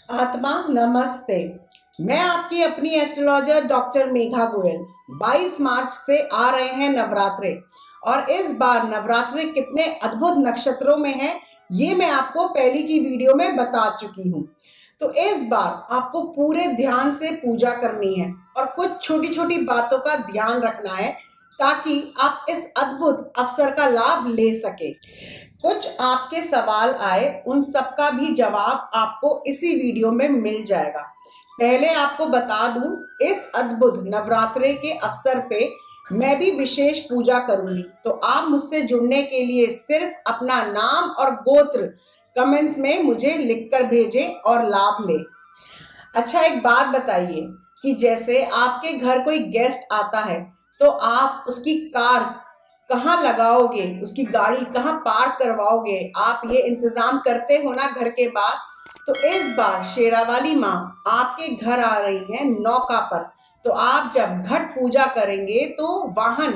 आत्मा नमस्ते। मैं आपकी अपनी astrologer doctor Megha Goyal. 22 March से आ रहे हैं नवरात्रे और इस बार नवरात्रे कितने अद्भुत नक्षत्रों में हैं ये मैं आपको पहली की वीडियो में बता चुकी हूँ। तो इस बार आपको पूरे ध्यान से पूजा करनी है और कुछ छोटी छोटी बातों का ध्यान रखना है ताकि आप इस अद्भुत अवसर का लाभ ले सके। कुछ आपके सवाल आए, उन सब का भी जवाब आपको इसी वीडियो में मिल जाएगा। पहले आपको बता दूं, इस अद्भुत नवरात्रे के अवसर पे मैं भी विशेष पूजा करूंगी, तो आप मुझसे जुड़ने के लिए सिर्फ अपना नाम और गोत्र कमेंट्स में मुझे लिखकर भेजें और लाभ लें। अच्छा, एक बात बताइए कि जैसे आपके घर कोई गेस्ट आता है तो आप उसकी कार कहाँ लगाओगे, उसकी गाड़ी कहाँ पार्क करवाओगे, आप ये इंतजाम करते हो ना घर के बाहर। तो इस बार शेरावाली माँ आपके घर आ रही है नौका पर, तो आप जब घट पूजा करेंगे तो वाहन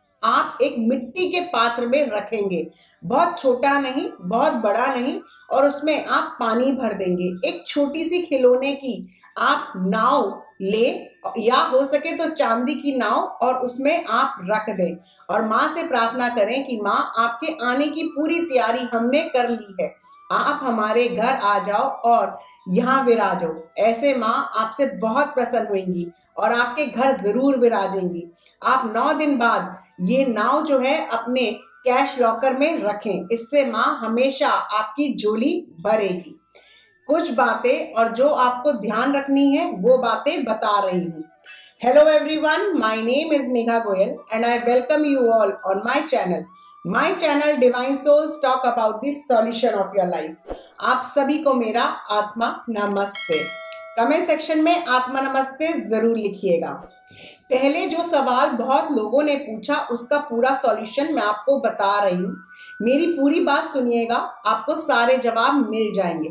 आप एक मिट्टी के पात्र में रखेंगे, बहुत छोटा नहीं बहुत बड़ा नहीं, और उसमें आप पानी भर देंगे। एक छोटी सी खिलौने की आप नाव ले, या हो सके तो चांदी की नाव, और उसमें आप रख दें और माँ से प्रार्थना करें कि माँ आपके आने की पूरी तैयारी हमने कर ली है, आप हमारे घर आ जाओ और यहाँ विराजो। ऐसे माँ आपसे बहुत प्रसन्न होंगी और आपके घर जरूर विराजेंगी। आप 9 दिन बाद ये नाव जो है अपने कैश लॉकर में रखें, इससे माँ हमेशा आपकी झोली भरेगी। कुछ बातें और जो आपको ध्यान रखनी है वो बातें बता रही हूँ। Hello everyone, my name is Megha Goyal and I welcome you all on my channel. My channel Divine Souls talk about the solution of your life. आप सभी को मेरा आत्मा नमस्ते। कमेंट सेक्शन में आत्मा नमस्ते जरूर लिखिएगा। पहले जो सवाल बहुत लोगों ने पूछा उसका पूरा सॉल्यूशन मैं आपको बता रही हूँ। मेरी पूरी बात सुनिएगा, आपको सारे जवाब मिल जाएंगे।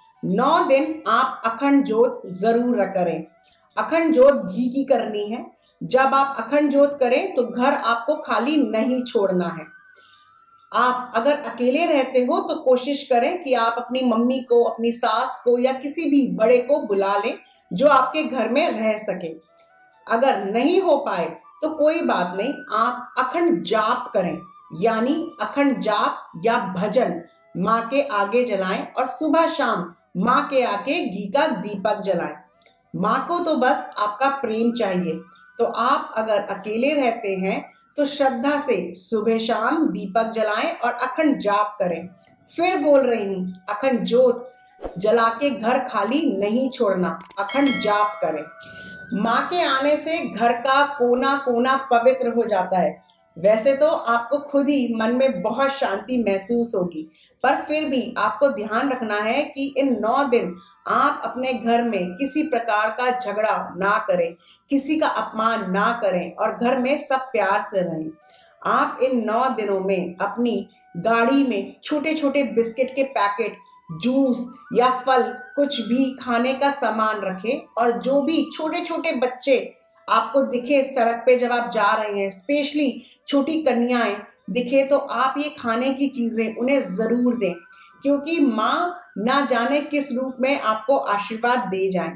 9 दिन आप अखंड ज्योत जरूर करें। अखंड ज्योत घी की करनी है। जब आप अखंड ज्योत करें तो घर आपको खाली नहीं छोड़ना है। आप अगर अकेले रहते हो तो कोशिश करें कि आप अपनी मम्मी को, अपनी सास को या किसी भी बड़े को बुला लें जो आपके घर में रह सके। अगर नहीं हो पाए तो कोई बात नहीं, आप अखंड जाप करें, यानी अखंड जाप या भजन माँ के आगे जलाएं और सुबह शाम माँ के आगे घी का दीपक जलाएं। माँ को तो बस आपका प्रेम चाहिए। तो आप अगर अकेले रहते हैं तो श्रद्धा से सुबह शाम दीपक जलाएं और अखंड जाप करें। फिर बोल रही हूँ, अखंड ज्योत जला के घर खाली नहीं छोड़ना, अखंड जाप करें। माँ के आने से घर का कोना कोना पवित्र हो जाता है। वैसे तो आपको खुद ही मन में बहुत शांति महसूस होगी, पर फिर भी आपको ध्यान रखना है कि इन 9 दिन आप अपने घर में किसी प्रकार का झगड़ा ना करें, किसी का अपमान ना करें और घर में सब प्यार से रहें। आप इन 9 दिनों में अपनी गाड़ी में छोटे छोटे बिस्किट के पैकेट, जूस या फल, कुछ भी खाने का सामान रखें, और जो भी छोटे छोटे बच्चे आपको दिखे सड़क पे जब आप जा रहे हैं, स्पेशली छोटी कन्याएं दिखे, तो आप ये खाने की चीजें उन्हें जरूर दें, क्योंकि माँ ना जाने किस रूप में आपको आशीर्वाद दे जाए।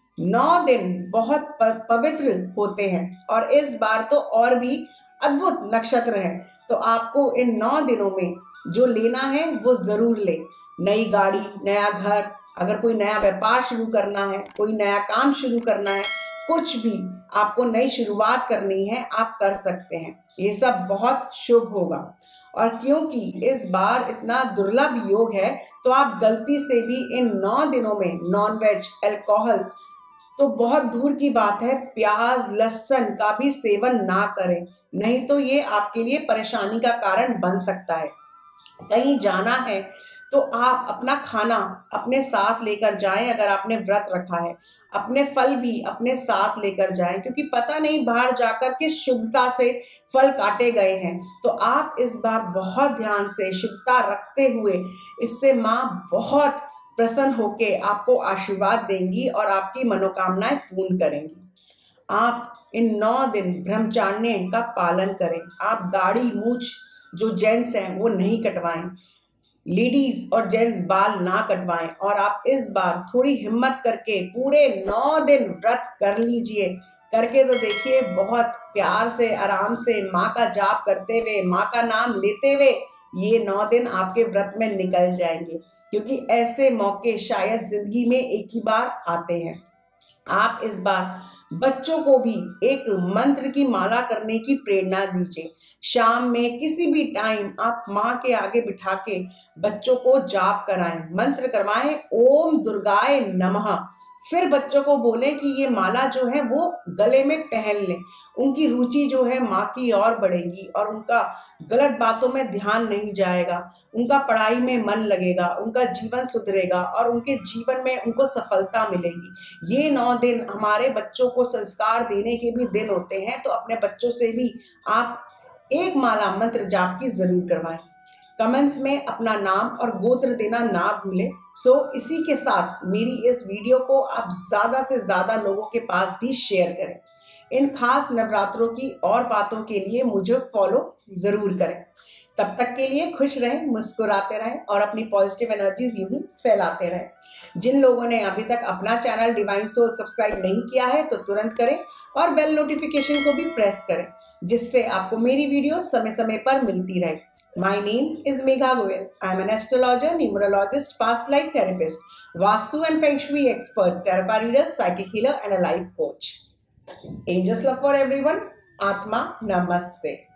9 दिन बहुत पवित्र होते हैं और इस बार तो और भी अद्भुत नक्षत्र है, तो आपको इन 9 दिनों में जो लेना है वो जरूर ले। नई गाड़ी, नया घर, अगर कोई नया व्यापार शुरू करना है, कोई नया काम शुरू करना है, कुछ भी आपको नई शुरुआत करनी है, आप कर सकते हैं। ये सब बहुत शुभ होगा। और क्योंकि इस बार इतना दुर्लभ योग है तो आप गलती से भी इन 9 दिनों में नॉनवेज, अल्कोहल तो बहुत दूर की बात है, प्याज लहसुन का भी सेवन ना करें, नहीं तो ये आपके लिए परेशानी का कारण बन सकता है। कहीं जाना है तो आप अपना खाना अपने साथ लेकर जाएं। अगर आपने व्रत रखा है, अपने फल भी अपने साथ लेकर जाएं, क्योंकि पता नहीं बाहर जाकर किस शुद्धता से फल काटे गए हैं। तो आप इस बार बहुत ध्यान से शुद्धता रखते हुए, इससे माँ बहुत प्रसन्न होके आपको आशीर्वाद देंगी और आपकी मनोकामनाएं पूर्ण करेंगी। आप इन 9 दिन ब्रह्मचर्य का पालन करें। आप दाढ़ी मूछ जो जेंट्स हैं वो नहीं कटवाएं। लेडीज और जेंट्स बाल ना कटवाएं और आप इस बार थोड़ी हिम्मत करके पूरे 9 दिन व्रत कर लीजिए। करके तो देखिए, बहुत प्यार से आराम से माँ का जाप करते हुए, माँ का नाम लेते हुए ये 9 दिन आपके व्रत में निकल जाएंगे, क्योंकि ऐसे मौके शायद जिंदगी में एक ही बार आते हैं। आप इस बार बच्चों को भी एक मंत्र की माला करने की प्रेरणा दीजिए। शाम में किसी भी टाइम आप माँ के आगे बिठा के बच्चों को जाप कराएं, मंत्र करवाएं, ओम दुर्गाय नमः। फिर बच्चों को बोलें कि ये माला जो है वो गले में पहन लें। उनकी रुचि जो है माँ की ओर बढ़ेगी और उनका गलत बातों में ध्यान नहीं जाएगा, उनका पढ़ाई में मन लगेगा, उनका जीवन सुधरेगा और उनके जीवन में उनको सफलता मिलेगी। ये 9 दिन हमारे बच्चों को संस्कार देने के भी दिन होते हैं, तो अपने बच्चों से भी आप एक माला मंत्र जाप की जरूर करवाएं। कमेंट्स में अपना नाम और गोत्र देना ना भूलें। इसी के साथ मेरी इस वीडियो को आप ज्यादा से ज्यादा लोगों के पास भी शेयर करें। इन खास नवरात्रों की और बातों के लिए मुझे फॉलो जरूर करें। तब तक के लिए खुश रहें, मुस्कुराते रहें और अपनी पॉजिटिव एनर्जीज यूं ही फैलाते रहें। जिन लोगों ने अभी तक अपना चैनल डिवाइन सोर्स सब्सक्राइब नहीं किया है तो तुरंत करें और बेल नोटिफिकेशन को भी प्रेस करें, जिससे आपको मेरी वीडियो समय समय पर मिलती रहे। My name is Megha Goyal. I am an astrologer, numerologist, past life therapist, Vastu and Feng Shui expert, tarot reader, psychic healer and a life coach. Angels love for everyone. Atma Namaste.